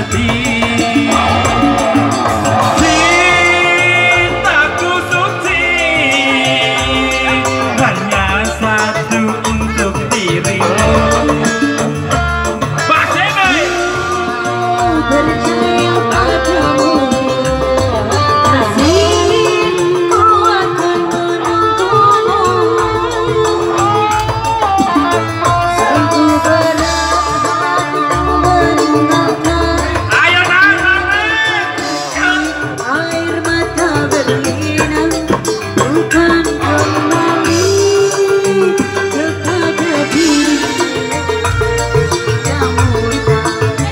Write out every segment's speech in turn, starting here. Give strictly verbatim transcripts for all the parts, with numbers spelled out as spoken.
terjadi. Cintaku suci hanya satu untuk dirimu. Pak Sene percaya padamu, kasihku akan menunggumu. Sungguh berat meninggalkan ayo nang air mata berlinang, bukan kembali kepada diri yang mudah.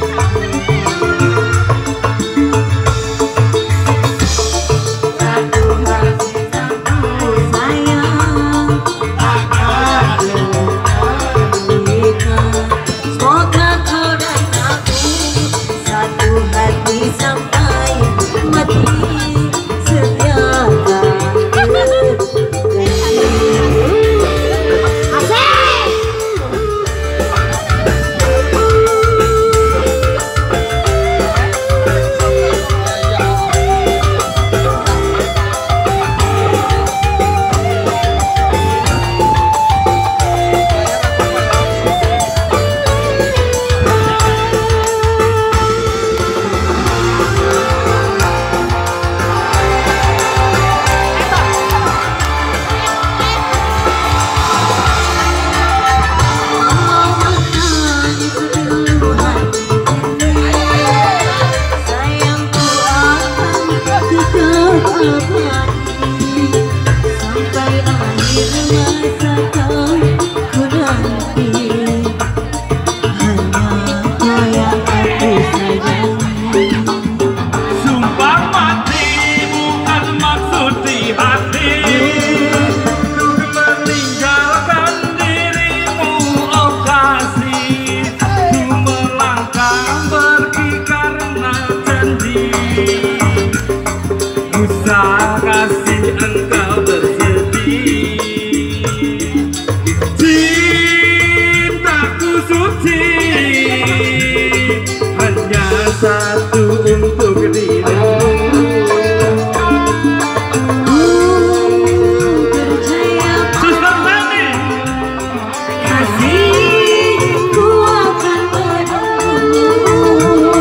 Satu hati satu sayang akan berikan. Semoga kau dan aku satu hati sampai mati, setiakan sampai akhir masa kau ku nanti. Hanya kau yang aku sayangi. sumpah mati bukan maksud di hati. Ku meninggalkan dirimu, oh kasih. Ku melangkah pergi karena janji. Usah kasih engkau bersedih. Cintaku suci hanya satu untuk dirimu. Ku percaya Suster Sani kasihku akan menunggumu.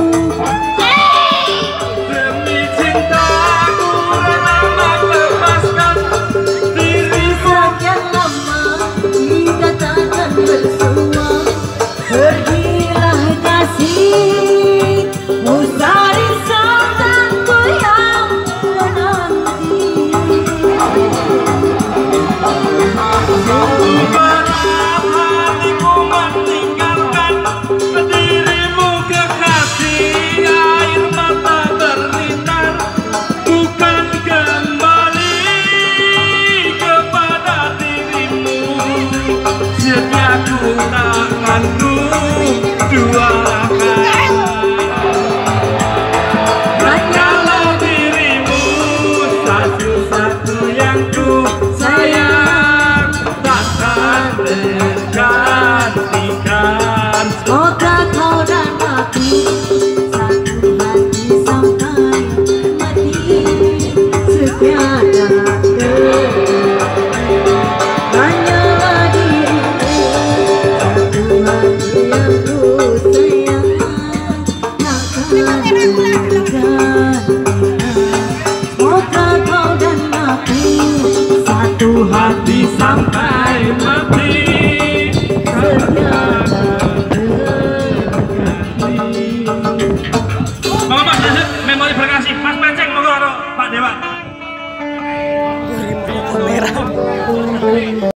demi cintaku rela melepaskan diri. Sekian lama hingga takkan bersua. Pergilah kasih, usah risaukanku yang menanti. Sungguh berat hatiku meninggalkan dirimu, kekasih. Air mata berlinang, bukan kembali kepada dirimu. Setiaku takkan ku duakan. Hanyalah dirimu satu-satu yang ku sayang, takkan tergantikan. Semoga kau dan aku satu hati sampai mati, setiada hanyalah dirimu, satu hati yang ku sayang, takkan tergantikan. Semoga kau dan aku satu Hati sampai mati, setiada Monggo Pak Dasut, memori berkasih Mas Panceng, monggo karo Pak Dewa. Kamera.